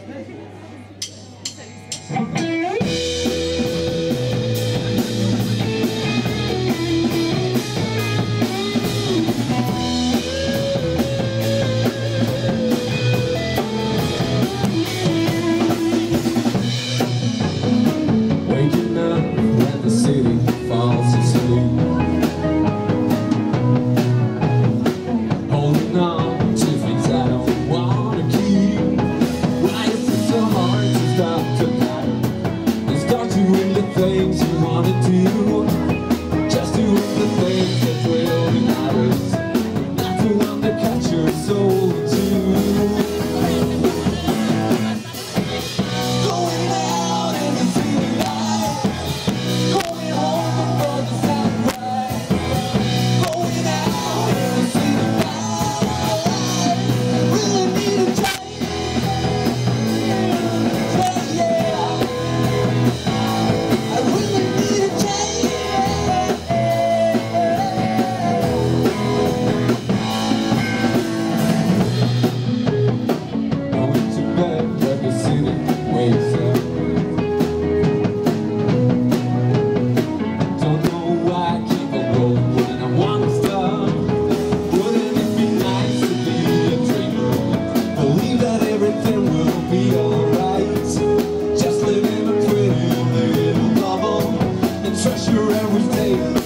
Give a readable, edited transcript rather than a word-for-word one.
Waking up when the city falls asleep, holding on to things I don't wanna keep. Why is it so hard to stop to matter and start doing the things you wanna do? Just doing the things that really matters, not the one that cuts your soul in two. Everything will be alright. Just live in a pretty little bubble and treasure every day.